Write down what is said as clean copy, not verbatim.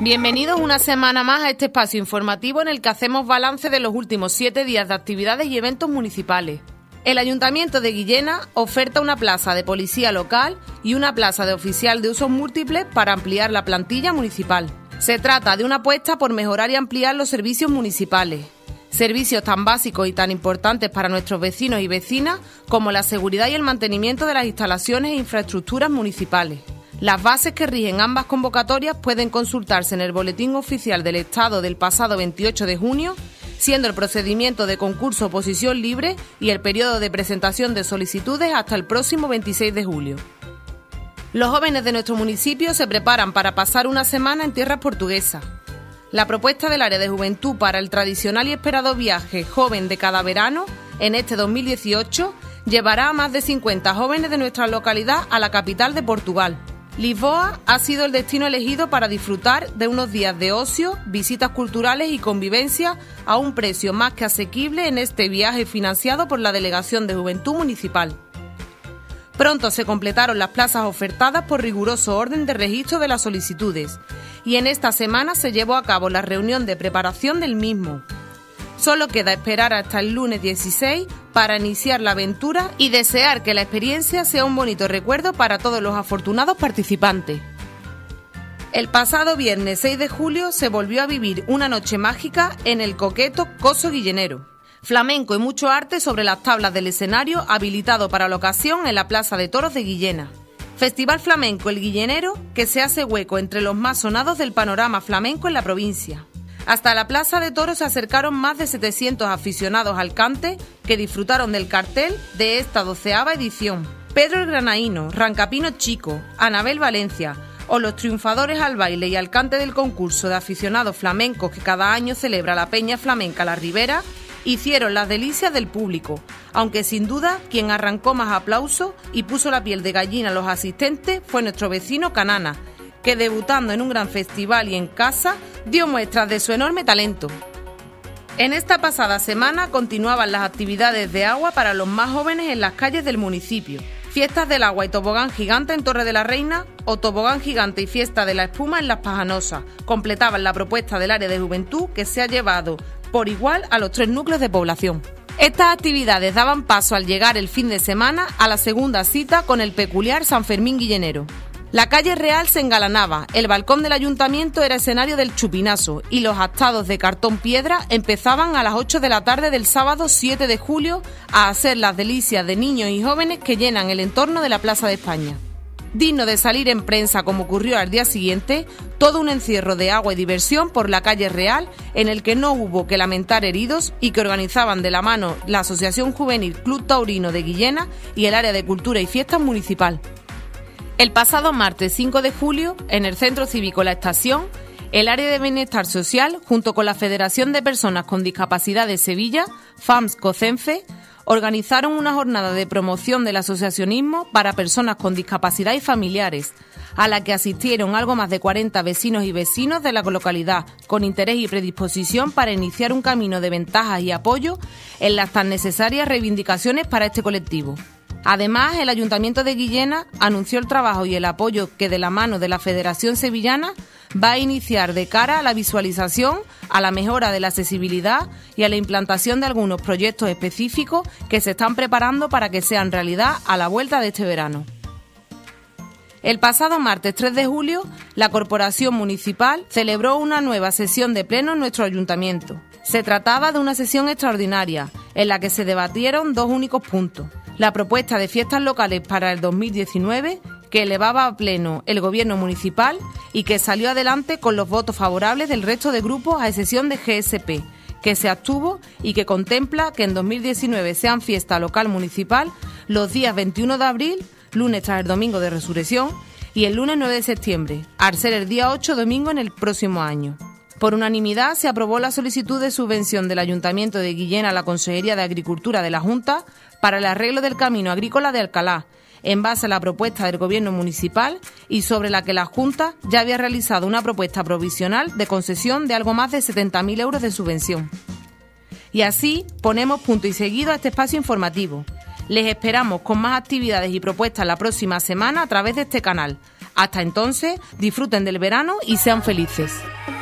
Bienvenidos una semana más a este espacio informativo en el que hacemos balance de los últimos 7 días de actividades y eventos municipales. El Ayuntamiento de Guillena oferta una plaza de policía local y una plaza de oficial de usos múltiples para ampliar la plantilla municipal. Se trata de una apuesta por mejorar y ampliar los servicios municipales. Servicios tan básicos y tan importantes para nuestros vecinos y vecinas como la seguridad y el mantenimiento de las instalaciones e infraestructuras municipales. Las bases que rigen ambas convocatorias pueden consultarse en el Boletín Oficial del Estado del pasado 28 de junio, siendo el procedimiento de concurso oposición libre y el periodo de presentación de solicitudes hasta el próximo 26 de julio. Los jóvenes de nuestro municipio se preparan para pasar una semana en tierras portuguesas. La propuesta del área de juventud para el tradicional y esperado viaje joven de cada verano, en este 2018, llevará a más de 50 jóvenes de nuestra localidad a la capital de Portugal. Lisboa ha sido el destino elegido para disfrutar de unos días de ocio, visitas culturales y convivencia a un precio más que asequible en este viaje financiado por la Delegación de Juventud Municipal. Pronto se completaron las plazas ofertadas por riguroso orden de registro de las solicitudes y en esta semana se llevó a cabo la reunión de preparación del mismo. Solo queda esperar hasta el lunes 16 para iniciar la aventura y desear que la experiencia sea un bonito recuerdo para todos los afortunados participantes. El pasado viernes 6 de julio se volvió a vivir una noche mágica en el coqueto Coso Guillenero. Flamenco y mucho arte sobre las tablas del escenario habilitado para la ocasión en la Plaza de Toros de Guillena. Festival Flamenco El Guillenero que se hace hueco entre los más sonados del panorama flamenco en la provincia. Hasta la Plaza de Toros se acercaron más de 700 aficionados al cante que disfrutaron del cartel de esta 12ª edición. Pedro el Granaíno, Rancapino Chico, Anabel Valencia o los triunfadores al baile y al cante del concurso de aficionados flamencos que cada año celebra la Peña Flamenca La Ribera hicieron las delicias del público, aunque sin duda quien arrancó más aplausos y puso la piel de gallina a los asistentes fue nuestro vecino Canana, que debutando en un gran festival y en casa, dio muestras de su enorme talento. En esta pasada semana continuaban las actividades de agua para los más jóvenes en las calles del municipio. Fiestas del agua y tobogán gigante en Torre de la Reina o tobogán gigante y fiesta de la espuma en Las Pajanosas completaban la propuesta del área de juventud que se ha llevado por igual a los 3 núcleos de población. Estas actividades daban paso al llegar el fin de semana a la segunda cita con el peculiar San Fermín Guillenero. La calle Real se engalanaba, el balcón del ayuntamiento era escenario del chupinazo y los astados de cartón piedra empezaban a las 8 de la tarde del sábado 7 de julio a hacer las delicias de niños y jóvenes que llenan el entorno de la Plaza de España. Digno de salir en prensa como ocurrió al día siguiente, todo un encierro de agua y diversión por la calle Real en el que no hubo que lamentar heridos y que organizaban de la mano la Asociación Juvenil Club Taurino de Guillena y el área de Cultura y Fiestas Municipal. El pasado martes 5 de julio, en el Centro Cívico La Estación, el Área de Bienestar Social, junto con la Federación de Personas con Discapacidad de Sevilla, FAMS-COCENFE, organizaron una jornada de promoción del asociacionismo para personas con discapacidad y familiares, a la que asistieron algo más de 40 vecinos y vecinos de la localidad, con interés y predisposición para iniciar un camino de ventajas y apoyo en las tan necesarias reivindicaciones para este colectivo. Además, el Ayuntamiento de Guillena anunció el trabajo y el apoyo que de la mano de la Federación Sevillana va a iniciar de cara a la visualización, a la mejora de la accesibilidad y a la implantación de algunos proyectos específicos que se están preparando para que sean realidad a la vuelta de este verano. El pasado martes 3 de julio, la Corporación Municipal celebró una nueva sesión de pleno en nuestro ayuntamiento. Se trataba de una sesión extraordinaria, en la que se debatieron 2 únicos puntos. La propuesta de fiestas locales para el 2019, que elevaba a pleno el gobierno municipal y que salió adelante con los votos favorables del resto de grupos a excepción de GSP, que se abstuvo y que contempla que en 2019 sean fiesta local municipal los días 21 de abril, lunes tras el domingo de Resurrección, y el lunes 9 de septiembre, al ser el día 8 domingo en el próximo año. Por unanimidad se aprobó la solicitud de subvención del Ayuntamiento de Guillena a la Consejería de Agricultura de la Junta para el arreglo del camino agrícola de Alcalá, en base a la propuesta del Gobierno municipal y sobre la que la Junta ya había realizado una propuesta provisional de concesión de algo más de 70.000 euros de subvención. Y así ponemos punto y seguido a este espacio informativo. Les esperamos con más actividades y propuestas la próxima semana a través de este canal. Hasta entonces, disfruten del verano y sean felices.